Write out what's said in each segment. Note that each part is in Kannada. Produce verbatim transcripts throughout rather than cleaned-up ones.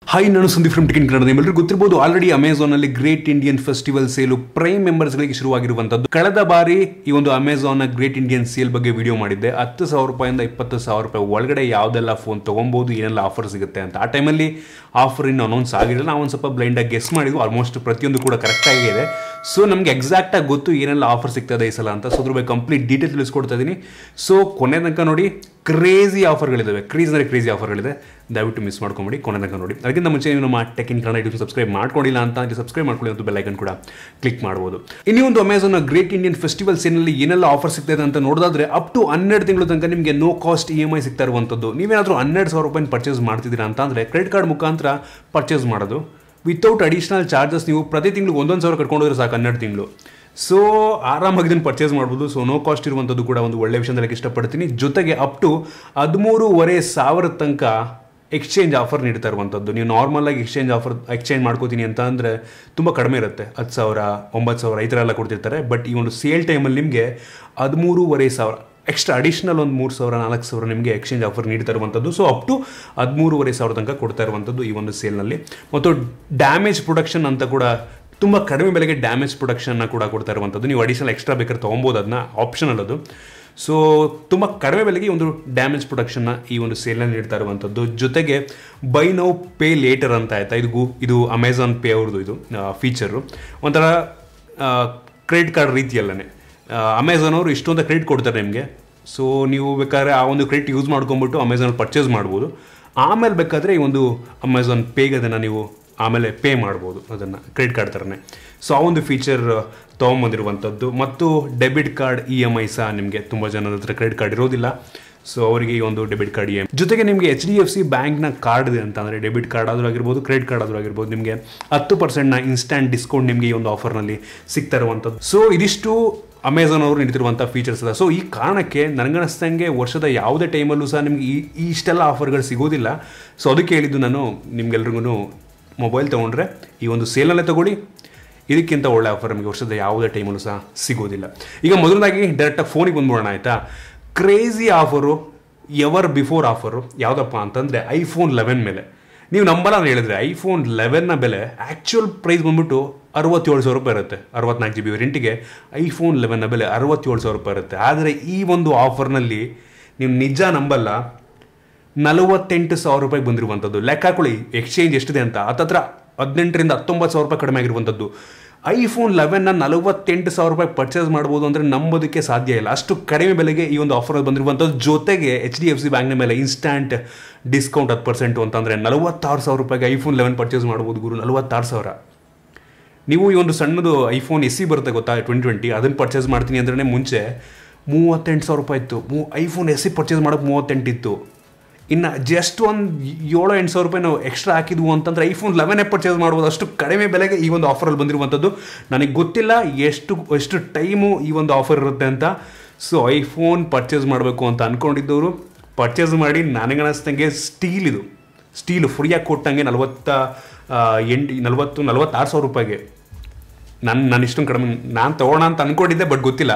ಹಾಯ್ ನಾನು Sandeep from tech in Kannada. ನಿಮ್ಮೆಲ್ಲರಿಗೂ ಗೊತ್ತಿರಬಹುದು ಆಲ್ರೆಡಿ ಅಮೆಝಾನ್ ಅಲ್ಲಿ great Indian festival sale prime members ಗಳಿಗೆ ಶುರುವಾಗಿರುವಂತದ್ದು. ಕಳೆದ ಬಾರಿ ಈ ಒಂದು ಅಮೆಝಾನ್ ಗ್ರೇಟ್ ಇಂಡಿಯನ್ ಸೇಲ್ ಬಗ್ಗೆ ವಿಡಿಯೋ ಮಾಡಿದ್ದೆ. ಹತ್ತು ಸಾವಿರ ರೂಪಾಯಿಂದ ಇಪ್ಪತ್ತು ಸಾವಿರ ರೂಪಾಯಿ ಒಳಗಡೆ ಯಾವ್ದೆಲ್ಲ ಫೋನ್ ತಗೊಬಹುದು, ಏನೆಲ್ಲ ಆಫರ್ ಸಿಗುತ್ತೆ ಅಂತ. ಆ ಟೈಮಲ್ಲಿ ಆಫರ್ ಇನ್ನು ಅನೌನ್ಸ್ ಆಗಿರಲಿಲ್ಲ. ನಾವು ಒಂದು ಸ್ವಲ್ಪ ಬ್ಲೈಂಡ್ ಆಗಿ ಗೆಸ್ ಮಾಡಿದ್ವಿ. ಆಲ್ಮೋಸ್ಟ್ ಪ್ರತಿಯೊಂದು ಕೂಡ ಕರೆಕ್ಟ್ ಆಗಿದೆ. ಸೊ ನಮಗೆ ಎಕ್ಸಾಕ್ಟ್ ಆಗಿ ಗೊತ್ತು ಏನೆಲ್ಲ ಆಫರ್ ಸಿಗ್ತದೆ ಈ ಸಲ ಅಂತ. ಸೊ ಅದ್ರ ಬಗ್ಗೆ ಕಂಪ್ಲೀಟ್ ಡೀಟೇಲ್ ತಿಳಿಸ್ಕೊಡ್ತಾ ಇದ್ದೀನಿ. ಸೊ ಕೊನೆ ತನಕ ನೋಡಿ, ಕ್ರೇಜಿ ಆಫರ್ಗಳಿದ್ದಾವೆ. ಕ್ರೇಜ್ ಅಂದರೆ ಕ್ರೇಜಿ ಆಫರ್ಗಳಿದೆ, ದಯವಿಟ್ಟು ಮಿಸ್ ಮಾಡ್ಕೊಂಬಿಡಿ, ಕೊನೆ ತನಕ ನೋಡಿ. ಅದಕ್ಕಿಂತ ಮುಂಚೆ ನೀವು ನಮ್ಮ tech in Kannada YouTube subscribe ಮಾಡ್ಕೊಂಡಿಲ್ಲ ಅಂತ ಸಬ್ಸ್ಕ್ರೈಬ್ ಮಾಡ್ಕೊಳ್ಳಿ ಮತ್ತು ಬೆಲ್ ಐಕನ್ ಕೂಡ ಕ್ಲಿಕ್ ಮಾಡ್ಬೋದು. ಇನ್ನೂ ಒಂದು ಅಮೆಝಾನ್ ಗ್ರೇಟ್ ಇಂಡಿಯನ್ ಫೆಸ್ಟಿವಲ್ ಸೇಲ್ನಲ್ಲಿ ಏನೆಲ್ಲ ಆಫರ್ ಸಿಗ್ತದೆ ಅಂತ ನೋಡೋದಾದ್ರೆ ಅಪ್ ಟು ಹನ್ನೆರಡು ತಿಂಗಳು ತನಕ ನಿಮಗೆ no cost E M I ಸಿಗ್ತಾ ಇರುವಂಥದ್ದು. ನೀವೇನಾದರೂ ಹನ್ನೆರಡು ಸಾವಿರ ರೂಪಾಯಿ ಪರ್ಚೇಸ್ ಮಾಡ್ತಿದ್ದೀರಾ ಅಂತ ಅಂದರೆ ಕ್ರೆಡಿಟ್ ಕಾರ್ಡ್ ಮುಖಾಂತರ ಪರ್ಚೇಸ್ ಮಾಡೋದು ವಿತೌಟ್ ಅಡಿಷನಲ್ ಚಾರ್ಜಸ್. ನೀವು ಪ್ರತಿ ತಿಂಗಳು ಒಂದೊಂದು ಸಾವಿರ ಕಟ್ಕೊಂಡೋದ್ರೆ ಸಾಕು, ಹನ್ನೆರಡು ತಿಂಗಳು. ಸೊ ಆರಾಮಾಗಿ ಇದನ್ನು ಪರ್ಚೇಸ್ ಮಾಡ್ಬೋದು. ಸೊ ನೋ ಕಾಸ್ಟ್ ಇರುವಂಥದ್ದು ಕೂಡ ಒಂದು ಒಳ್ಳೆ ವಿಷಯ ಅಂತ ಇಷ್ಟಪಡ್ತೀನಿ. ಜೊತೆಗೆ ಅಪ್ ಟು ಹದಿಮೂರುವರೆ ಸಾವಿರ ತನಕ ಎಕ್ಸ್ಚೇಂಜ್ ಆಫರ್ ನೀಡ್ತಾ ಇರುವಂಥದ್ದು. ನೀವು ನಾರ್ಮಲ್ ಆಗಿ ಎಕ್ಸ್ಚೇಂಜ್ ಆಫರ್ ಎಕ್ಸ್ಚೇಂಜ್ ಮಾಡ್ಕೋತೀನಿ ಅಂತ ಅಂದರೆ ತುಂಬ ಕಡಿಮೆ ಇರುತ್ತೆ. ಹತ್ತು ಸಾವಿರ ಒಂಬತ್ತು ಸಾವಿರ ಈ ಥರ ಎಲ್ಲ ಕೊಡ್ತಿರ್ತಾರೆ. ಬಟ್ ಈ ಒಂದು ಸೇಲ್ ಟೈಮಲ್ಲಿ ನಿಮಗೆ ಹದಿಮೂರುವರೆ ಸಾವಿರ ಎಕ್ಸ್ಟ್ರಾ ಅಡಿಷನಲ್ ಒಂದು ಮೂರು ಸಾವಿರ ನಾಲ್ಕು ಸಾವಿರ ನಿಮಗೆ ಎಕ್ಸ್ಚೇಂಜ್ ಆಫರ್ ನೀಡ್ತಾ ಇರುವಂಥದ್ದು. ಸೊ ಅಪ್ ಟು ಹದಿಮೂರುವರೆ ಸಾವಿರ ತನಕ ಕೊಡ್ತಾ ಇರುವಂಥದ್ದು ಈ ಒಂದು ಸೇಲ್ನಲ್ಲಿ. ಮತ್ತು ಡ್ಯಾಮೇಜ್ ಪ್ರೊಡಕ್ಷನ್ ಅಂತ ಕೂಡ ತುಂಬ ಕಡಿಮೆ ಬೆಲೆಗೆ ಡ್ಯಾಮೇಜ್ ಪ್ರೊಡಕ್ಷನ್ನ ಕೂಡ ಕೊಡ್ತಾ ಇರುವಂಥದ್ದು. ನೀವು ಅಡಿಷನಲ್ ಎಕ್ಸ್ಟ್ರಾ ಬೇಕಾದ್ರೆ ತೊಗೊಬೋದು, ಅದನ್ನ ಆಪ್ಷನಲ್ ಅದು. ಸೊ ತುಂಬ ಕಡಿಮೆ ಬೆಲೆಗೆ ಒಂದು ಡ್ಯಾಮೇಜ್ ಪ್ರೊಡಕ್ಷನ್ನ ಈ ಒಂದು ಸೇಲ್ನಲ್ಲಿ ನೀಡ್ತಾ ಇರುವಂಥದ್ದು. ಜೊತೆಗೆ ಬೈ ನೌ ಪೇ ಲೇಟರ್ ಅಂತ ಆಯ್ತಾ, ಇದು ಇದು ಅಮೆಝಾನ್ ಪೇ ಅವ್ರದ್ದು ಇದು ಫೀಚರು. ಒಂಥರ ಕ್ರೆಡಿಟ್ ಕಾರ್ಡ್ ರೀತಿಯಲ್ಲೇ ಅಮೆಝಾನ್ ಅವರು ಇಷ್ಟೊಂದು ಕ್ರೆಡಿಟ್ ಕೊಡ್ತಾರೆ ನಿಮಗೆ. ಸೊ ನೀವು ಬೇಕಾದ್ರೆ ಆ ಒಂದು ಕ್ರೆಡಿಟ್ ಯೂಸ್ ಮಾಡ್ಕೊಂಬಿಟ್ಟು ಅಮೆಝಾನಲ್ಲಿ ಪರ್ಚೇಸ್ ಮಾಡ್ಬೋದು. ಆಮೇಲೆ ಬೇಕಾದರೆ ಈ ಒಂದು ಅಮೆಝಾನ್ ಪೇಗೆ ಅದನ್ನು ನೀವು ಆಮೇಲೆ ಪೇ ಮಾಡ್ಬೋದು, ಅದನ್ನು ಕ್ರೆಡಿಟ್ ಕಾರ್ಡ್ ಥರನೇ. ಸೊ ಆ ಒಂದು ಫೀಚರ್ ತೊಗೊಂಬಂದಿರುವಂಥದ್ದು. ಮತ್ತು debit card E M I ಸಹ ನಿಮಗೆ ತುಂಬ ಜನರ ಹತ್ರ ಕ್ರೆಡಿಟ್ ಕಾರ್ಡ್ ಇರೋದಿಲ್ಲ. ಸೊ ಅವರಿಗೆ ಈ ಒಂದು ಡೆಬಿಟ್ ಕಾರ್ಡ್ ಇ ಎಮ್ ಜೊತೆಗೆ ನಿಮಗೆ ಎಚ್ ಡಿ ಎಫ್ ಸಿ ಬ್ಯಾಂಕ್ನ ಕಾರ್ಡ್ ಇದೆ ಅಂತ ಅಂದರೆ ಡೆಬಿಟ್ ಕಾರ್ಡ್ ಆದರೂ ಆಗಿರ್ಬೋದು, ಕ್ರೆಡಿಟ್ ಕಾರ್ಡ್ ಆದರೂ ಆಗಿರ್ಬೋದು, ನಿಮಗೆ ಹತ್ತು ಪರ್ಸೆಂಟ್ನ ಇನ್ಸ್ಟ್ಯಾಂಟ್ ಡಿಸ್ಕೌಂಟ್ ನಿಮಗೆ ಈ ಒಂದು ಆಫರ್ನಲ್ಲಿ ಸಿಗ್ತಾ ಇರುವಂಥದ್ದು. ಸೊ ಇದಿಷ್ಟು ಅಮೆಝಾನ್ ಅವರು ನೀಡ್ತಿರುವಂಥ ಫೀಚರ್ಸ್ ಅದ. ಸೊ ಈ ಕಾರಣಕ್ಕೆ ನನಗನ್ನಿಸ್ತಂಗೆ ವರ್ಷದ ಯಾವುದೇ ಟೈಮಲ್ಲೂ ಸಹ ನಿಮ್ಗೆ ಈ ಇಷ್ಟೆಲ್ಲ ಆಫರ್ಗಳು ಸಿಗೋದಿಲ್ಲ. ಸೊ ಅದಕ್ಕೆ ಹೇಳಿದ್ದು ನಾನು ನಿಮ್ಗೆಲ್ರಿಗೂ ಮೊಬೈಲ್ ತೊಗೊಂಡ್ರೆ ಈ ಒಂದು ಸೇಲಲ್ಲೇ ತೊಗೊಳ್ಳಿ, ಇದಕ್ಕಿಂತ ಒಳ್ಳೆ ಆಫರ್ ನಮಗೆ ವರ್ಷದ ಯಾವುದೇ ಟೈಮಲ್ಲೂ ಸಹ ಸಿಗೋದಿಲ್ಲ. ಈಗ ಮೊದಲದಾಗಿ ಡೈರೆಕ್ಟಾಗಿ ಫೋನಿಗೆ ಬಂದ್ಬಿಡೋಣ ಆಯಿತಾ. Crazy offer, ever before offer ಯಾವುದಪ್ಪ ಅಂತಂದರೆ ಐಫೋನ್ ಲೆವೆನ್ ಮೇಲೆ. ನೀವು ನಂಬಲ್ಲ ಅಂತ ಹೇಳಿದ್ರೆ ಐಫೋನ್ ಲೆವೆನ್ನ ಬೆಲೆ ಆ್ಯಕ್ಚುಯಲ್ ಪ್ರೈಸ್ ಬಂದ್ಬಿಟ್ಟು ಅರವತ್ತೇಳು ಸಾವಿರ ರೂಪಾಯಿ ಇರುತ್ತೆ. ಅರವತ್ನಾಲ್ಕು ಜಿ ಬಿ ವೇರಿಯಂಟಿಗೆ ಐಫೋನ್ ಲೆವೆನ್ನ ಬೆಲೆ ಅರವತ್ತೇಳು ಸಾವಿರ ರೂಪಾಯಿ ಇರುತ್ತೆ. ಆದರೆ ಈ ಒಂದು ಆಫರ್ನಲ್ಲಿ ನೀವು ನಿಜ ನಂಬಲ್ಲ, ನಲವತ್ತೆಂಟು ಸಾವಿರ ರೂಪಾಯಿ ಬಂದಿರುವಂಥದ್ದು. ಲೆಕ್ಕ ಹಾಕೊಳ್ಳಿ ಎಕ್ಸ್ಚೇಂಜ್ ಎಷ್ಟಿದೆ ಅಂತ. ಹತ್ತತ್ರ ಹದಿನೆಂಟರಿಂದ ಹತ್ತೊಂಬತ್ತು ಸಾವಿರ ರೂಪಾಯಿ ಕಡಿಮೆ ಆಗಿರುವಂಥದ್ದು. ಐಫೋನ್ ಲೆವೆನ್ನ ನಲವತ್ತೆಂಟು ಸಾವಿರ ರೂಪಾಯಿ ಪರ್ಚೇಸ್ ಮಾಡ್ಬೋದು ಅಂದರೆ ನಂಬೋದಕ್ಕೆ ಸಾಧ್ಯ ಇಲ್ಲ. ಅಷ್ಟು ಕಡಿಮೆ ಬೆಲೆಗೆ ಈ ಒಂದು ಆಫರ್ ಬಂದಿರುವಂಥದ್ದು. ಜೊತೆಗೆ ಎಚ್ ಡಿ ಎಫ್ ಸಿ ಬ್ಯಾಂಕ್ನ ಮೇಲೆ ಇನ್ಸ್ಟ್ಯಾಂಟ್ ಡಿಸ್ಕೌಂಟ್ ಹತ್ತು ಪರ್ಸೆಂಟು ಅಂತಂದರೆ ನಲವತ್ತಾರು ಸಾವಿರ ರೂಪಾಯಿಗೆ ಐಫೋನ್ ಲೆವೆನ್ ಪರ್ಚೇಸ್ ಮಾಡ್ಬೋದು ಗುರು. ನಲವತ್ತಾರು ಸಾವಿರ. ನೀವು ಈ ಒಂದು ಸಣ್ಣದು ಐಫೋನ್ ಎಸ್ ಸಿ ಬರುತ್ತೆ ಗೊತ್ತಾ, ಟ್ವೆಂಟಿ ಟ್ವೆಂಟಿ ಅದನ್ನು ಪರ್ಚೇಸ್ ಮಾಡ್ತೀನಿ ಅಂದ್ರೆ ಮುಂಚೆ ಮೂವತ್ತೆಂಟು ಸಾವಿರ ರೂಪಾಯಿ ಇತ್ತು. ಮೂ ಐಫೋನ್ ಎಸ್ ಸಿ ಪರ್ಚೇಸ್ ಮಾಡೋಕ್ಕೆ ಮೂವತ್ತೆಂಟು ಇತ್ತು. ಇನ್ನು ಜಸ್ಟ್ ಒಂದು ಏಳು ಎಂಟು ಸಾವಿರ ರೂಪಾಯಿ ನಾವು ಎಕ್ಸ್ಟ್ರಾ ಹಾಕಿದ್ವು ಅಂತಂದರೆ ಐಫೋನ್ ಲೆವೆನೇ ಪರ್ಚೇಸ್ ಮಾಡ್ಬೋದು. ಅಷ್ಟು ಕಡಿಮೆ ಬೆಲೆಗೆ ಈ ಒಂದು ಆಫರಲ್ಲಿ ಬಂದಿರುವಂಥದ್ದು. ನನಗೆ ಗೊತ್ತಿಲ್ಲ ಎಷ್ಟು ಎಷ್ಟು ಟೈಮು ಈ ಒಂದು ಆಫರ್ ಇರುತ್ತೆ ಅಂತ. ಸೊ ಐಫೋನ್ ಪರ್ಚೇಸ್ ಮಾಡಬೇಕು ಅಂತ ಅಂದ್ಕೊಂಡಿದ್ದವರು ಪರ್ಚೇಸ್ ಮಾಡಿ. ನನಗನ್ನಿಸ್ತಂಗೆ ಸ್ಟೀಲ್ ಇದು ಸ್ಟೀಲು ಫ್ರೀಯಾಗಿ ಕೊಟ್ಟಂಗೆ ನಲ್ವತ್ತ ಎಂಟು ನಲ್ವತ್ತು ನಲ್ವತ್ತಾರು ಸಾವಿರ ರೂಪಾಯಿಗೆ ನನ್ನ ನಾನು ಇಷ್ಟೊಂದು ಕಡಿಮೆ ನಾನು ತೊಗೋಣ ಅಂತ ಅಂದ್ಕೊಂಡಿದ್ದೆ. ಬಟ್ ಗೊತ್ತಿಲ್ಲ,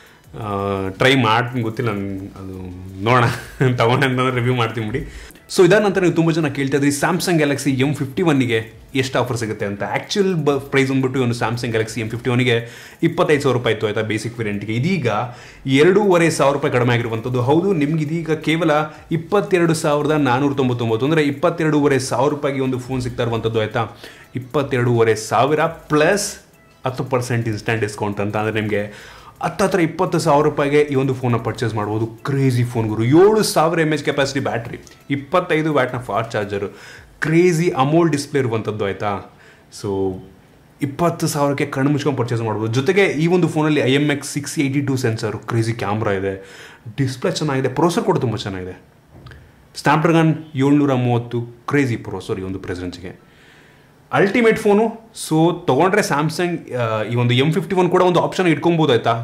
ಟ್ರೈ ಮಾಡ್ತೀನಿ, ಗೊತ್ತಿಲ್ಲ ಅದು, ನೋಡೋಣ ತಗೊಂಡೆ ಅಂತಂದ್ರೆ ರಿವ್ಯೂ ಮಾಡ್ತೀನಿ ಬಿಡಿ. ಸೊ ಇದಾದ ನಂತರ ನೀವು ತುಂಬ ಜನ ಕೇಳ್ತಾ ಇದ್ರಿ ಸ್ಯಾಮ್ಸಂಗ್ ಗ್ಯಾಲಕ್ಸಿ ಎಮ್ ಫಿಫ್ಟಿ ಒನ್ನಿಗೆ ಎಷ್ಟು ಆಫರ್ ಸಿಗುತ್ತೆ ಅಂತ. ಆ್ಯಕ್ಚುಯಲ್ ಬ ಪ್ರೈಸ್ ಬಂದ್ಬಿಟ್ಟು ಒಂದು ಸ್ಯಾಮ್ಸಂಗ್ ಗ್ಯಾಲಕ್ಸಿ ಎಮ್ ಫಿಫ್ಟಿ ಒನ್ನಿಗೆ ಇಪ್ಪತ್ತೈದು ಸಾವಿರ ರೂಪಾಯಿ ಇತ್ತು ಆಯಿತಾ, ಬೇಸಿಕ್ ವೇರಿಯಂಟ್ಗೆ. ಇದೀಗ ಎರಡೂವರೆ ಸಾವಿರ ರೂಪಾಯಿ ಕಡಿಮೆ ಆಗಿರುವಂಥದ್ದು. ಹೌದು, ನಿಮ್ಗೆ ಇದೀಗ ಕೇವಲ ಇಪ್ಪತ್ತೆರಡು ಸಾವಿರದ ನಾನ್ನೂರ ತೊಂಬತ್ತೊಂಬತ್ತು ಅಂದರೆ ಇಪ್ಪತ್ತೆರಡೂವರೆ ಸಾವಿರ ರೂಪಾಯಿಗೆ ಒಂದು ಫೋನ್ ಸಿಗ್ತಾ ಇರುವಂಥದ್ದು ಆಯಿತಾ. ಇಪ್ಪತ್ತೆರಡೂವರೆ ಸಾವಿರ ಪ್ಲಸ್ ಹತ್ತು ಪರ್ಸೆಂಟ್ ಇನ್ಸ್ಟ್ಯಾಂಟ್ ಡಿಸ್ಕೌಂಟ್ ಅಂತ ಅಂದರೆ ನಿಮಗೆ ಹತ್ತತ್ರ ಇಪ್ಪತ್ತು ಸಾವಿರ ರೂಪಾಯಿಗೆ ಈ ಒಂದು ಫೋನ್ನ ಪರ್ಚೇಸ್ ಮಾಡ್ಬೋದು. ಕ್ರೇಜಿ ಫೋನ್ ಗುರು. ಏಳು ಸಾವಿರ ಎಮ್ ಎಚ್ ಕೆಪಾಸಿಟಿ ಬ್ಯಾಟ್ರಿ, ಇಪ್ಪತ್ತೈದು ವ್ಯಾಟ್ನ fast charger, crazy AMOLED display ಇರುವಂಥದ್ದು ಆಯಿತಾ. ಸೊ ಇಪ್ಪತ್ತು ಸಾವಿರಕ್ಕೆ ಕಣ್ಣು ಮುಚ್ಕೊಂಡು ಪರ್ಚೇಸ್ ಮಾಡ್ಬೋದು. ಜೊತೆಗೆ ಈ ಒಂದು ಫೋನಲ್ಲಿ I M X six eighty two sensor, crazy camera ಇದೆ, ಡಿಸ್ಪ್ಲೇ ಚೆನ್ನಾಗಿದೆ, ಪ್ರೊಸೆಸರ್ ಕೂಡ ತುಂಬ ಚೆನ್ನಾಗಿದೆ. ಸ್ನ್ಯಾಪ್ಡ್ರ್ಯಾಗನ್ ಏಳ್ನೂರ ಮೂವತ್ತು ಕ್ರೇಜಿ ಪ್ರೊಸೆಸರ್ ಈ ಒಂದು ಪ್ರೆಸೆನ್ಸ್ಗೆ. Ultimate phone. ಸೊ ತೊಗೊಂಡ್ರೆ ಸ್ಯಾಮ್ಸಂಗ್ ಈ ಒಂದು ಎಮ್ ಫಿಫ್ಟಿ ಒನ್ ಕೂಡ ಒಂದು ಆಪ್ಷನ್ ಇಟ್ಕೊಬೋದು ಆಯಿತಾ.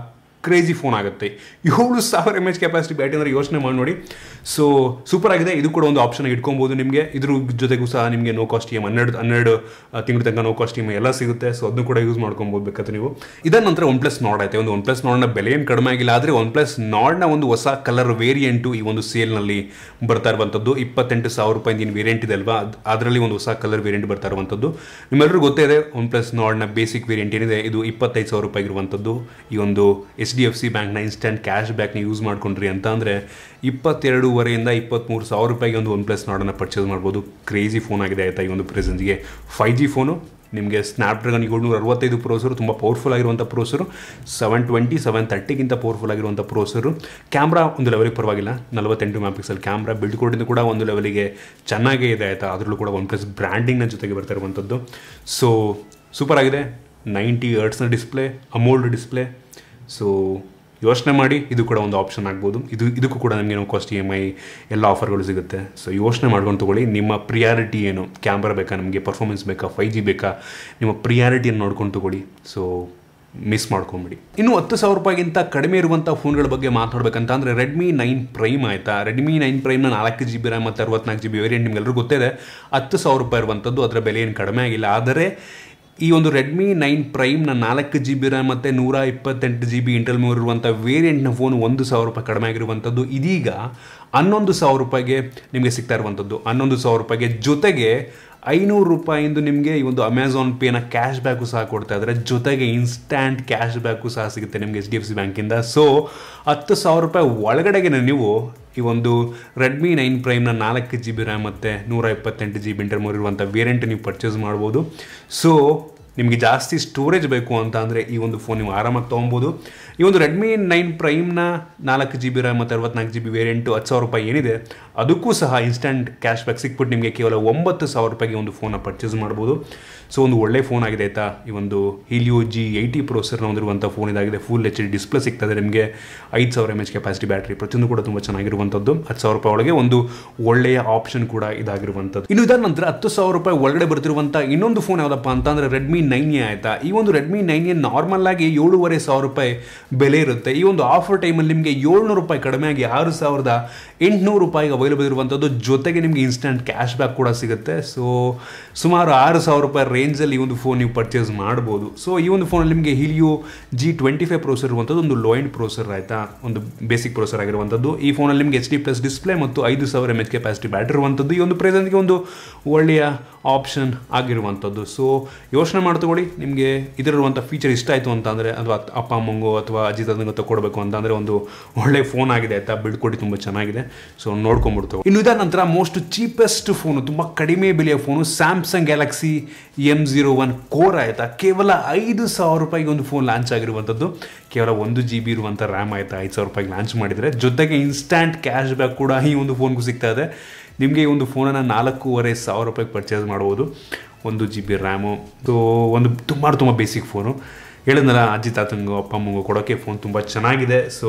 ಕ್ರೇಜಿ ಫೋನ್ ಆಗುತ್ತೆ. ಏಳು ಸಾವಿರ ಎಮ್ ಎಚ್ ಕೆಪಾಸಿಟಿ ಬ್ಯಾಟ್ರಿ ಅಂದರೆ ಯೋಚನೆ ಮಾಡಿ ನೋಡಿ. ಸೊ ಸೂಪರ್ ಆಗಿದೆ. ಇದು ಕೂಡ ಒಂದು ಆಪ್ಷನ್ ಇಟ್ಕೊಬೋದು ನಿಮಗೆ. ಇದ್ರ ಜೊತೆಗೂ ಸಹ ನಿಮಗೆ ನೋ ಕಾಸ್ಟ್ ಇ ಎಮ್ ಹನ್ನೆರಡು ಹನ್ನೆರಡು ತಿಂಗಳ ತನಕ ನೋ ಕಾಸ್ಟ್ ಇ ಎಮ್ ಎಲ್ಲ ಸಿಗುತ್ತೆ. ಸೊ ಅದನ್ನು ಕೂಡ ಯೂಸ್ ಮಾಡ್ಕೊಬೋದು ಬೇಕಾದ್ರೆ ನೀವು. ಇದರ ನಂತರ ಒನ್ ಪ್ಲಸ್ ನಾಡ್ ಆಯ್ತು. ಒಂದು ಒನ್ ಪ್ಲಸ್ ನಾಡ್ನ ಬೆಲೆ ಏನು ಕಡಿಮೆ ಆಗಿಲ್ಲ, ಆದರೆ ಒನ್ ಪ್ಲಸ್ ನಾಡ್ನ ಒಂದು ಹೊಸ ಕಲರ್ ವೇರಿಯಂಟು ಈ ಒಂದು ಸೇಲ್ನಲ್ಲಿ ಬರ್ತಾ ಇರುವಂಥದ್ದು. ಇಪ್ಪತ್ತೆಂಟು ಸಾವಿರ ರೂಪಾಯಿ ಏನು ವೇರಿಯಂಟ್ ಇದೆ ಅಲ್ವಾ, ಅದರಲ್ಲಿ ಒಂದು ಹೊಸ ಕಲರ್ ವೇರಿಯಂಟ್ ಬರ್ತಾ ಇರುವಂಥದ್ದು. ನಿಮ್ಮೆಲ್ಲರೂ ಗೊತ್ತೇ ಇದೆ ಒನ್ ಪ್ಲಸ್ ನಾಡ್ನ ಬೇಸಿಕ್ ವೇರಿಯಂಟ್ ಏನಿದೆ ಇದು ಇಪ್ಪತ್ತೈದು ಸಾವಿರ ರೂಪಾಯಿ ಇರುವಂಥದ್ದು. ಈ ಒಂದು ಎಚ್ ಡಿ ಎಫ್ ಸಿ ಬ್ಯಾಂಕ್ನ ಇನ್ಸ್ಟೆಂಟ್ ಕ್ಯಾಶ್ ಬ್ಯಾಕ್ನ ಯೂಸ್ ಮಾಡ್ಕೊಂಡ್ರಿ ಅಂತ ಅಂದರೆ ಇಪ್ಪತ್ತೆರಡೂವರೆಯಿಂದ ಇಪ್ಪತ್ತ್ಮೂರು ಸಾವಿರ ರೂಪಾಯಿಗೆ ಒಂದು ಒನ್ ಪ್ಲಸ್ ನಾಡನ್ನು ಪರ್ಚೇಸ್ ಮಾಡ್ಬೋದು. ಕ್ರೇಜಿ ಫೋನ್ ಆಗಿದೆ ಆಯಿತಾ ಈ ಒಂದು ಪ್ರೆಸೆನ್ಸ್ಗೆ. ಫೈವ್ ಜಿ ಫೋನು, ನಿಮಗೆ ಸ್ನ್ಯಾಪ್ಡ್ರ್ಯಾಗನ್ ಏಳ್ನೂರ ಅರವತ್ತೈದು ಪ್ರೋಸರು, ತುಂಬ ಪವರ್ಫುಲ್ ಆಗಿರುವಂಥ ಪ್ರೋಸರು. ಸೆವೆನ್ ಟ್ವೆಂಟಿ ಸೆವೆನ್ ತರ್ಟಿಗಿಂತ ಪವರ್ಫುಲ್ ಆಗಿರುವಂಥ ಪ್ರೋಸರು. ಕ್ಯಾಮ್ರಾ ಒಂದು ಲೆವೆಲಿಗೆ ಪರವಾಗಿಲ್ಲ, ನಲವತ್ತೆಂಟು ಮೆಗಾ ಪಿಕ್ಸೆಲ್ ಕ್ಯಾಮ್ರಾ. ಬಿಲ್ಡ್ ಕೋಡಿಂದ ಕೂಡ ಒಂದು ಲೆವೆಲಿಗೆ ಚೆನ್ನಾಗೇ ಇದೆ ಆಯಿತಾ. ಅದರಲ್ಲೂ ಕೂಡ ಒನ್ ಪ್ಲಸ್ ಬ್ರ್ಯಾಂಡಿಂಗ್ನ ಜೊತೆಗೆ ಬರ್ತಾ ಇರುವಂಥದ್ದು. ಸೊ ಸೂಪರ್ ಆಗಿದೆ. ನೈಂಟಿ ಹರ್ಟ್ಸ್ನ ಡಿಸ್ಪ್ಲೇ, ಅಮೋಲ್ಡ್ ಡಿಸ್ಪ್ಲೇ. ಸೊ ಯೋಚನೆ ಮಾಡಿ, ಇದು ಕೂಡ ಒಂದು ಆಪ್ಷನ್ ಆಗ್ಬೋದು. ಇದು ಇದಕ್ಕೂ ಕೂಡ ನಮಗೆ no cost E M I ಎಲ್ಲ ಆಫರ್ಗಳು ಸಿಗುತ್ತೆ. ಸೊ ಯೋಚನೆ ಮಾಡ್ಕೊಂಡು ತೊಗೊಳ್ಳಿ. ನಿಮ್ಮ ಪ್ರಿಯಾರಿಟಿ ಏನು, ಕ್ಯಾಮ್ರಾ ಬೇಕಾ ನಿಮಗೆ, ಪರ್ಫಾರ್ಮೆನ್ಸ್ ಬೇಕಾ, ಫೈವ್ ಜಿ ಬೇಕಾ, ನಿಮ್ಮ ಪ್ರಿಯಾರಿಟಿಯನ್ನು ನೋಡ್ಕೊಂಡು ತೊಗೊಳ್ಳಿ. ಸೊ ಮಿಸ್ ಮಾಡ್ಕೊಂಬಿಡಿ. ಇನ್ನು ಹತ್ತು ಸಾವಿರ ರೂಪಾಯಿಗಿಂತ ಕಡಿಮೆ ಇರುವಂಥ ಫೋನ್ಗಳ ಬಗ್ಗೆ ಮಾತಾಡಬೇಕಂತ ಅಂದರೆ ರೆಡ್ಮಿ ನೈನ್ ಪ್ರೈಮ್ ಆಯಿತಾ. ರೆಡ್ಮಿ ನೈನ್ ಪ್ರೈಮ್ನ ನಾಲ್ಕು ಜಿ ಬಿ ರ್ಯಾಮ್ ಮತ್ತು ಅರವತ್ನಾಲ್ಕು ಜಿ ಬಿ ವೇರಿಯಂಟ್ ನಿಮ್ಗೆಲ್ಲರೂ ಗೊತ್ತಿದೆ. ಹತ್ತು ಸಾವಿರ ರೂಪಾಯಿ ಇರುವಂಥದ್ದು. ಅದರ ಬೆಲೆ ಏನು ಕಡಿಮೆ ಆಗಿಲ್ಲ. ಆದರೆ ಈ ಒಂದು ರೆಡ್ಮಿ ನೈನ್ ಪ್ರೈಮ್ನ ನಾಲ್ಕು ಜಿ ಬಿ ರ್ಯಾಮ್ ಮತ್ತು ನೂರ ಇಪ್ಪತ್ತೆಂಟು ಜಿ ಬಿ ಇಂಟರ್ನಲ್ ಮೆಮೊರಿ ಇರುವಂಥ ವೇರಿಯಂಟ್ನ ಫೋನ್ ಒಂದು ಸಾವಿರ ರೂಪಾಯಿ ಕಡಿಮೆ ಆಗಿರುವಂಥದ್ದು ಇದೀಗ ಹನ್ನೊಂದು ಸಾವಿರ ರೂಪಾಯಿಗೆ ನಿಮಗೆ ಸಿಗ್ತಾ ಇರುವಂಥದ್ದು. ಹನ್ನೊಂದು ಸಾವಿರ ರೂಪಾಯಿಗೆ ಜೊತೆಗೆ ಐನೂರು ರೂಪಾಯಿಂದು ನಿಮಗೆ ಈ ಒಂದು ಅಮೆಝಾನ್ ಪೇನ ಕ್ಯಾಶ್ ಬ್ಯಾಕು ಸಹ ಕೊಡ್ತಾ ಇದ್ದಾರೆ. ಜೊತೆಗೆ ಇನ್ಸ್ಟ್ಯಾಂಟ್ ಕ್ಯಾಶ್ ಬ್ಯಾಕು ಸಹ ಸಿಗುತ್ತೆ ನಿಮಗೆ ಎಚ್ ಡಿ ಎಫ್ ಸಿ ಬ್ಯಾಂಕಿಂದ. ಸೊ ಹತ್ತು ಸಾವಿರ ರೂಪಾಯಿ ಒಳಗಡೆಗೆ ನೀವು ಈ ಒಂದು ರೆಡ್ಮಿ ನೈನ್ ಪ್ರೈಮ್ನ ನಾಲ್ಕು ಜಿ ಬಿ ರ್ಯಾಮ್ ಮತ್ತು ನೂರ ಇಪ್ಪತ್ತೆಂಟು ಜಿ ಬಿ ಇಂಟರ್ನಲ್ ಇರುವಂಥ ವೇರಿಯಂಟ್ ನೀವು ಪರ್ಚೇಸ್ ಮಾಡ್ಬೋದು. ಸೊ ನಿಮಗೆ ಜಾಸ್ತಿ ಸ್ಟೋರೇಜ್ ಬೇಕು ಅಂತ ಅಂದರೆ ಈ ಒಂದು ಫೋನ್ ನೀವು ಆರಾಮಾಗಿ ತೊಗೊಬೋದು. ಈ ಒಂದು ರೆಡ್ಮಿ ನೈನ್ ಪ್ರೈಮ್ನ ನಾಲ್ಕು ಜಿ ಬಿ ರ್ಯಾಮ್ ಮತ್ತು ಅರವತ್ನಾಲ್ಕು ಜಿ ಬಿ ವೇರಿಯಂಟು ಹತ್ತು ಸಾವಿರ ರೂಪಾಯಿ ಏನಿದೆ ಅದಕ್ಕೂ ಸಹ ಇನ್ಸ್ಟಂಟ್ ಕ್ಯಾಶ್ ಬ್ಯಾಕ್ ಸಿಕ್ಬಿಟ್ಟು ನಿಮಗೆ ಕೇವಲ ಒಂಬತ್ತು ಸಾವಿರ ರೂಪಾಯಿಗೆ ಒಂದು ಫೋನ್ನ ಪರ್ಚೇಸ್ ಮಾಡ್ಬೋದು. ಸೊ ಒಂದು ಒಳ್ಳೆ ಫೋನ್ ಆಗಿದೆ ಆಯಿತಾ. ಈ ಒಂದು ಹೀಲಿಯೋ ಜಿ ಏಯ್ಟಿ ಪ್ರೊಸೆಸರ್ನ ಹೊಂದಿರುವಂಥ ಫೋನ್ ಇದಾಗಿದೆ. ಫುಲ್ ಎಚ್ ಡಿ ಡಿಸ್ಪ್ಲೇ ಸಿಗ್ತದೆ ನಿಮಗೆ. ಐದು ಸಾವಿರ ಎಮ್ ಎಚ್ ಕೆಪಾಸಿಟಿ ಬ್ಯಾಟ್ರಿ, ಪ್ರತಿಯೊಂದು ಕೂಡ ತುಂಬ ಚೆನ್ನಾಗಿರುವಂಥದ್ದು. ಹತ್ತು ಸಾವಿರ ರೂಪಾಯಿ ಒಳಗೆ ಒಂದು ಒಳ್ಳೆಯ ಆಪ್ಷನ್ ಕೂಡ ಇದಾಗಿರುವಂಥದ್ದು. ಇನ್ನು ಇದಾದ ನಂತರ ಹತ್ತು ಸಾವಿರ ರೂಪಾಯಿ ಒಳಗಡೆ ಬರ್ತಿರುವಂಥ ಇನ್ನೊಂದು ಫೋನ್ ಯಾವುದಪ್ಪ ಅಂತ ಅಂದರೆ ರೆಡ್ಮಿ ನೈನ್ ಎ ಆಯಿತಾ. ಈ ಒಂದು ರೆಡ್ಮಿ ನೈನ್ ಎ ನಾರ್ಮಲ್ ಆಗಿ ಏಳುವರೆ ಸಾವಿರ ರೂಪಾಯಿ ಬೆಲೆ ಇರುತ್ತೆ. ಈ ಒಂದು ಆಫರ್ ಟೈಮಲ್ಲಿ ನಿಮಗೆ ಏಳ್ನೂರು ರೂಪಾಯಿ ಕಡಿಮೆ ಆಗಿ ಆರು ಸಾವಿರದ ಎಂಟುನೂರು ರೂಪಾಯಿಗೆ ಅವೈಲೇಬಲ್ ಇರುವಂಥದ್ದು. ಜೊತೆಗೆ ನಿಮಗೆ ಇನ್ಸ್ಟಂಟ್ ಕ್ಯಾಶ್ ಬ್ಯಾಕ್ ಕೂಡ ಸಿಗುತ್ತೆ. ಸೊ ಸುಮಾರು ಆರು ಸಾವಿರ ರೂಪಾಯಿ ರೇಂಜಲ್ಲಿ ಈ ಒಂದು ಫೋನ್ ನೀವು ಪರ್ಚೇಸ್ ಮಾಡ್ಬೋದು. ಸೊ ಈ ಒಂದು ಫೋನಲ್ಲಿ ನಿಮಗೆ Helio G twenty five processor ಇರುವಂಥದ್ದು, ಒಂದು ಲೋ ಎಂಡ್ ಪ್ರೋಸರ್ ಆಯಿತಾ, ಒಂದು ಬೇಸಿಕ್ ಪ್ರೋಸರ್ ಆಗಿರುವಂಥದ್ದು. ಈ ಫೋನಲ್ಲಿ ನಿಮಗೆ ಎಚ್ ಡಿ ಪ್ಲಸ್ ಡಿಸ್ಪ್ಲೇ ಮತ್ತು ಐದು ಸಾವಿರ ಎಮ್ ಎಚ್ ಕೆಪಾಸಿಟಿ ಬ್ಯಾಟ್ರಿ ಇರುವಂಥದ್ದು. ಈ ಒಂದು ಪ್ರೆಸೆಂಟ್ಗೆ ಒಂದು ಒಳ್ಳೆಯ ಆಪ್ಷನ್ ಆಗಿರುವಂಥದ್ದು. ಸೊ ಯೋಚನೆ ಮಾಡಿ ತಗೊಳ್ಳಿ. ನಿಮಗೆ ಇದರಿರುವಂಥ ಫೀಚರ್ ಇಷ್ಟ ಆಯಿತು ಅಂತ ಅಂದರೆ, ಅಥವಾ ಅಪ್ಪ ಅಮ್ಮಂಗೋ ಅಥವಾ ಅಜ್ಜಿ ತಾತನಿಗೋ ತಗೊಳ್ಬೇಕು ಅಂತ ಅಂದರೆ ಒಂದು ಒಳ್ಳೆ ಫೋನ್ ಆಗಿದೆ ಆಯಿತಾ. ಬಿಲ್ಡ್ ಕೊಡಿ ತುಂಬ ಚೆನ್ನಾಗಿದೆ. ಸೊ ನೋಡ್ಕೊಂಡ್ಬಿಡ್ತು. ಇನ್ನು ಇದಾದ ನಂತರ ಮೋಸ್ಟ್ ಚೀಪೆಸ್ಟ್ ಫೋನು, ತುಂಬ ಕಡಿಮೆ ಬೆಲೆಯ phone, Samsung Galaxy M zero one core ಆಯಿತಾ. ಕೇವಲ ಐದು ಸಾವಿರ ರೂಪಾಯಿಗೆ ಒಂದು ಫೋನ್ ಲಾಂಚ್ ಆಗಿರುವಂಥದ್ದು. ಕೇವಲ ಒಂದು ಜಿ ಬಿ ಇರುವಂಥ ರ್ಯಾಮ್ ಆಯಿತಾ. ಐದು ಸಾವಿರ ರೂಪಾಯಿಗೆ ಲಾಂಚ್ ಮಾಡಿದರೆ ಜೊತೆಗೆ ಇನ್ಸ್ಟ್ಯಾಂಟ್ ಕ್ಯಾಶ್ ಬ್ಯಾಕ್ ಕೂಡ ಈ ಒಂದು ಫೋನ್ಗೂ ಸಿಗ್ತಾ ಇದೆ. ನಿಮಗೆ ಈ ಒಂದು ಫೋನನ್ನು ನಾಲ್ಕೂವರೆ ಸಾವಿರ ರೂಪಾಯಿಗೆ ಪರ್ಚೇಸ್ ಮಾಡ್ಬೋದು. ಒಂದು ಜಿ ಬಿ ರ್ಯಾಮು. ಸೊ ಒಂದು ತುಂಬ ತುಂಬ ಬೇಸಿಕ್ ಫೋನು. ಹೇಳಿದ್ನಲ್ಲ, ಅಜ್ಜಿ ತಾತಂಗೋ ಅಪ್ಪ ಅಮ್ಮಂಗೋ ಕೊಡೋಕ್ಕೆ ಫೋನ್ ತುಂಬ ಚೆನ್ನಾಗಿದೆ. ಸೊ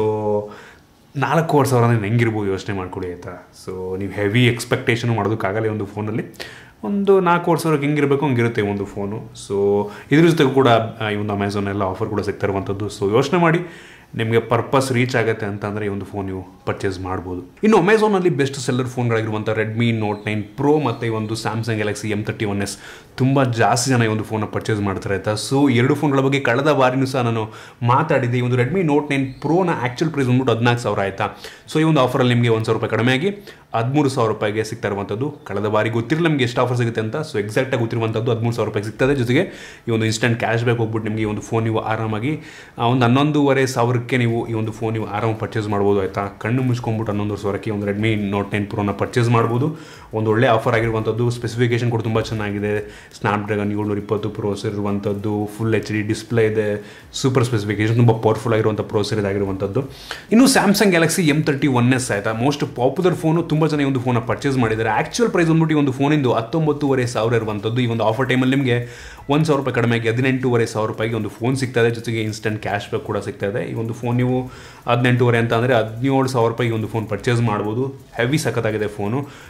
ನಾಲ್ಕೂವರೆ ಸಾವಿರ ಅಂದರೆ ಹೆಂಗಿರ್ಬೋದು ಯೋಚನೆ ಮಾಡ್ಕೊಡಿ ಆಯಿತಾ. ಸೊ ನೀವು ಹೆವಿ ಎಕ್ಸ್ಪೆಕ್ಟೇಷನ್ ಮಾಡೋದಕ್ಕಾಗಲ್ಲ ಒಂದು ಫೋನಲ್ಲಿ. ಒಂದು ನಾಲ್ಕೂವರೆ ಸಾವಿರಕ್ಕೆ ಹೆಂಗಿರಬೇಕು ಹಂಗಿರುತ್ತೆ ಒಂದು ಫೋನು. ಸೊ ಇದ್ರ ಜೊತೆಗೂ ಕೂಡ ಈ ಒಂದು ಅಮೆಝಾನ್ ಎಲ್ಲ ಆಫರ್ ಕೂಡ ಸಿಗ್ತಾ ಇರುವಂಥದ್ದು. ಸೊ ಯೋಚನೆ ಮಾಡಿ, ನಿಮಗೆ ಪರ್ಪಸ್ ರೀಚ್ ಆಗುತ್ತೆ ಅಂತಂದರೆ ಈ ಒಂದು ಫೋನ್ ನೀವು ಪರ್ಚೇಸ್ ಮಾಡ್ಬೋದು. ಇನ್ನು ಅಮೆಝಾನಲ್ಲಿ ಬೆಸ್ಟ್ ಸೆಲ್ಲರ್ ಫೋನ್ಗಳಾಗಿರುವಂಥ ರೆಡ್ಮಿ ನೋಟ್ ನೈನ್ ಪ್ರೋ ಮತ್ತು ಈ ಒಂದು Samsung Galaxy M thirty one S ತುಂಬ ಜಾಸ್ತಿ ಜನ ಈ ಒಂದು ಫೋನ್ನ ಪರ್ಚೇಸ್ ಮಾಡ್ತಾರೆ ಆಯಿತಾ. ಸೊ ಎರಡು ಫೋನ್ಗಳ ಬಗ್ಗೆ ಕಳೆದ ಬಾರಿನೂ ಸಹ ನಾನು ಮಾತಾಡಿದ್ದೆ. ಈ ಒಂದು ರೆಡ್ಮಿ ನೋಟ್ ನೈನ್ ಪ್ರೋನ ಆ್ಯಕ್ಚುಲ್ ಪ್ರೈಸ್ ಬಂದ್ಬಿಟ್ಟು ಹದಿನಾಲ್ಕು ಸಾವಿರ ಆಯಿತಾ. ಸೊ ಈ ಒಂದು ಆಫರಲ್ಲಿ ನಿಮಗೆ ಒಂದು ಸಾವಿರ ರೂಪಾಯಿ ಕಡಿಮೆ ಆಗಿ ಹದಿಮೂರು ಸಾವಿರ ರೂಪಾಯಿಗೆ ಸಿಗ್ತಾ ಇರುವಂಥದ್ದು. ಕಳೆದ ಬಾರಿ ಗೊತ್ತಿರಲಿಲ್ಲ ನಿಮಗೆ ಎಷ್ಟು ಆಫರ್ ಸಿಗುತ್ತೆ ಅಂತ. ಸೊ ಎಕ್ಸಾಕ್ಟಾಗಿ ಗೊತ್ತಿರುವಂಥದ್ದು ಹದಿಮೂರು ಸಾವಿರ ರೂಪಾಯಿಗೆ ಸಿಗ್ತದೆ. ಜೊತೆಗೆ ಈ ಒಂದು ಇನ್ಸ್ಟೆಂಟ್ ಕ್ಯಾಶ್ ಬ್ಯಾಕ್ ಹೋಗ್ಬಿಟ್ಟು ನಿಮಗೆ ಈ ಒಂದು ಫೋನ್ ನೀವು ಆರಾಮಾಗಿ ಒಂದು ಹನ್ನೊಂದೂವರೆ ಸಾವಿರಕ್ಕೆ ನೀವು ಈ ಒಂದು ಫೋನ್ ನೀವು ಆರಾಮಾಗಿ ಪರ್ಚೇಸ್ ಮಾಡ್ಬೋದು ಆಯಿತಾ. ಕಣ್ಣು ಮುಚ್ಕೊಂಡ್ಬಿಟ್ಟು ಹನ್ನೊಂದು ಸಾವಿರಕ್ಕೆ ಒಂದು ರೆಡ್ಮಿ ನೋಟ್ ನೈನ್ ಪ್ರೋನ ಪರ್ಚೇಸ್ ಮಾಡ್ಬೋದು. ಒಂದು ಒಳ್ಳೆ ಆಫರ್ ಆಗಿರುವಂಥದ್ದು. ಸ್ಪೆಸಿಫಿಕೇಶನ್ ಕೂಡ ತುಂಬ ಚೆನ್ನಾಗಿದೆ. ಸ್ನ್ಯಾಪ್ಡ್ರ್ಯಾಗನ್ ಏಳ್ನೂರ ಇಪ್ಪತ್ತು ಪ್ರೋಸೆಸರ್ ಇರುವಂಥದ್ದು, ಫುಲ್ ಎಚ್ ಡಿ ಡಿಸ್ಪ್ಲೇ ಇದೆ, ಸೂಪರ್ ಸ್ಪೆಸಿಫಿಕೇಶನ್, ತುಂಬ ಪವರ್ಫುಲ್ ಆಗಿರುವಂಥ ಪ್ರೋಸೆಸರ್ ಇದಾಗಿರುವಂಥದ್ದು. ಇನ್ನು Samsung Galaxy M thirty one S ಆಯಿತಾ, ಮೋಸ್ಟ್ ಪಾಪ್ಯುಲರ್ ಫೋನು. ತುಂಬ ಜನ ಈ ಒಂದು ಫೋನ ಪರ್ಚೇಸ್ ಮಾಡಿದ್ದಾರೆ. ಆ್ಯಕ್ಚುಯಲ್ ಪ್ರೈಸ್ ಬಂದ್ಬಿಟ್ಟು ಈ ಒಂದು ಫೋನಿಂದು ಹತ್ತೊಂಬತ್ತೂವರೆ ಸಾವಿರ ಇರುವಂಥದ್ದು. ಈ ಒಂದು ಆಫರ್ ಟೈಮಲ್ಲಿ ನಿಮಗೆ ಒಂದು ಸಾವಿರ ರೂಪಾಯಿ ಕಡಿಮೆ ಆಗಿ ಹದಿನೆಂಟೂವರೆ ಸಾವಿರ ರೂಪಾಯಿಗೆ ಒಂದು ಫೋನ್ ಸಿಗ್ತದೆ. ಜೊತೆಗೆ ಇನ್ಸ್ಟೆಂಟ್ ಕ್ಯಾಶ್ ಬ್ಯಾಕ್ ಕೂಡ ಸಿಗ್ತಾ ಇದೆ. ಈ ಒಂದು ಫೋನ್ ನೀವು ಹದಿನೆಂಟೂವರೆ ಅಂತ ಅಂದರೆ ಹದಿನೇಳು ಸಾವಿರ ರೂಪಾಯಿಗೆ ಒಂದು ಫೋನ್ ಪರ್ಚೇಸ್ ಮಾಡ್ಬೋದು. ಹೆವಿ ಸಖತ್ತಾಗಿದೆ ಫೋನು. ಹೆವಿ ಡಿಸ್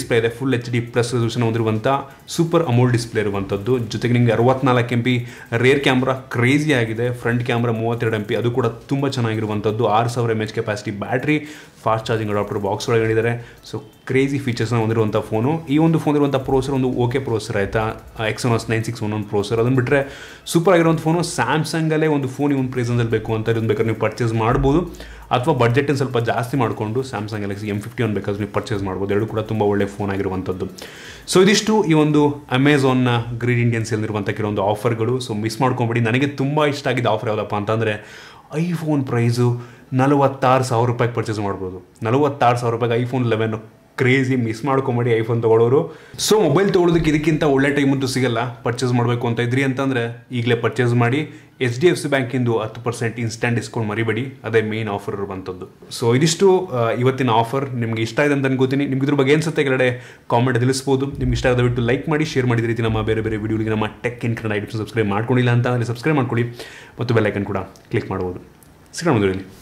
ಡಿಸ್ಪ್ಲೇ ಇದೆ, full H D plus resolution ಹೊಂದಿರುವಂಥ ಸೂಪರ್ ಅಮೋಲ್ಡ್ ಡಿಸ್ಪ್ಲೇ ಇರುವಂಥದ್ದು. ಜೊತೆಗೆ ನಿಮಗೆ ಅರವತ್ನಾಲ್ಕು M P rear camera crazy ಆಗಿದೆ, ಫ್ರಂಟ್ ಕ್ಯಾಮ್ರಾ ಮೂವತ್ತೆರಡು ಎಂ ಪಿ ಅದು ಕೂಡ ತುಂಬ ಚೆನ್ನಾಗಿರುವಂಥದ್ದು. ಆರು ಸಾವಿರ M H capacity battery, fast charging adapter box ಒಳಗೆ ಹೇಳಿದ್ದಾರೆ. ಸೊ ಕ್ರೇಜಿ ಫೀಚರ್ಸ್ನ ಹೊಂದಿರುವಂಥ ಫೋನು. ಈ ಒಂದು ಫೋನ್ ಇರುವಂಥ ಪ್ರೋಸರ್ ಒಂದು ಓಕೆ ಪ್ರೋಸರ್ ಆಯಿತಾ, Exynos nine six one one processor. ಅದನ್ನು ಬಿಟ್ಟರೆ ಸೂಪರ್ ಆಗಿರುವಂಥ ಫೋನು. ಸ್ಯಾಮ್ಸಂಗಲ್ಲೇ ಒಂದು ಫೋನ್ ಈ ಒಂದು ಪ್ರೈಸಲ್ಲಿ ಬೇಕು ಅಂತ ಇದನ್ನು ಬೇಕಾದ್ರೆ ನೀವು ಪರ್ಚೇಸ್ ಮಾಡ್ಬೋದು, ಅಥವಾ ಬಡ್ಜೆಟನ್ನು ಸ್ವಲ್ಪ ಜಾಸ್ತಿ ಮಾಡಿಕೊಂಡು Samsung Galaxy M fifty one ಬೇಕಾದ್ರೆ ನೀವು ಪರ್ಚೇಸ್ ಮಾಡ್ಬೋದು. ಎರಡು ಕೂಡ ತುಂಬ ಒಳ್ಳೆ ಫೋನ್ ಆಗಿರುವಂಥದ್ದು. ಸೊ ಇದಿಷ್ಟು ಈ ಒಂದು ಅಮೆಝಾನ್ನ ಗ್ರೇಟ್ ಇಂಡಿಯನ್ ಸೇಲ್ನಿರುವಂಥ ಕೆಲವೊಂದು ಆಫರ್ಗಳು. ಸೊ ಮಿಸ್ ಮಾಡ್ಕೊಂಬಿಡಿ. ನನಗೆ ತುಂಬ ಇಷ್ಟ ಆಗಿದ್ದ ಆಫರ್ ಯಾವುದಪ್ಪ ಅಂತಂದರೆ ಐಫೋನ್ ಪ್ರೈಸು ನಲವತ್ತಾರು ಸಾವಿರ ರೂಪಾಯಿಗೆ ಪರ್ಚೇಸ್ ಮಾಡ್ಬೋದು. ನಲವತ್ತಾರು ಸಾವಿರ ರೂಪಾಯಿಗೆ ಐಫೋನ್ ಲೆವೆನ್ ಕ್ರೇಜಿ. ಮಿಸ್ ಮಾಡ್ಕೊಂಬೇಡಿ ಐಫೋನ್ ತೊಗೊಳ್ಳೋರು. ಸೊ ಮೊಬೈಲ್ ತೊಗೊಳೋದಕ್ಕೆ ಇದಕ್ಕಿಂತ ಒಳ್ಳೆ ಟೈಮ್ ಅಂತೂ ಸಿಗಲ್ಲ. ಪರ್ಚೇಸ್ ಮಾಡಬೇಕು ಅಂತ ಇದ್ರಿ ಅಂತಂದರೆ ಈಗಲೇ ಪರ್ಚೇಸ್ ಮಾಡಿ. ಎಚ್ ಡಿ ಎಫ್ ಸಿ ಬ್ಯಾಂಕಿಂದು ಹತ್ತು ಪರ್ಸೆಂಟ್ ಇನ್ಸ್ಟೆಂಟ್ ಡಿಸ್ಕೌಂಟ್ ಮರಿಬೇಡಿ, ಅದೇ ಮೇನ್ ಆಫರ್ ಇರುವಂಥದ್ದು. ಸೊ ಇದಿಷ್ಟು ಇವತ್ತಿನ ಆಫರ್. ನಿಮಗೆ ಇಷ್ಟ ಇದೆ ಅಂತ ಅನ್ಕೋತೀನಿ. ನಿಮ್ಗೆ ಇದ್ರ ಬಗ್ಗೆ ಅನ್ಸುತ್ತೆ ಕೆಳಗಡೆ ಕಾಮೆಂಟ್ ತಿಳಿಸ್ಬೋದು. ನಿಮ್ಗೆ ಇಷ್ಟ ಆದ ಬಿಟ್ಟು ಲೈಕ್ ಮಾಡಿ, ಶೇರ್ ಮಾಡಿದ ರೀತಿ ನಮ್ಮ ಬೇರೆ ಬೇರೆ ವಿಡಿಯೋಗೆ ನಮ್ಮ tech in Kannada YouTube subscribe ಮಾಡ್ಕೊಂಡಿಲ್ಲ ಅಂತ ಅಂದರೆ ಸಬ್ಸ್ಕ್ರೈಬ್ ಮಾಡ್ಕೊಳ್ಳಿ, ಮತ್ತು ಬೆಲ್ ಐಕನ್ ಕೂಡ ಕ್ಲಿಕ್ ಮಾಡ್ಬೋದು. ಸಿಗೋಣ ಮುಂದೆ.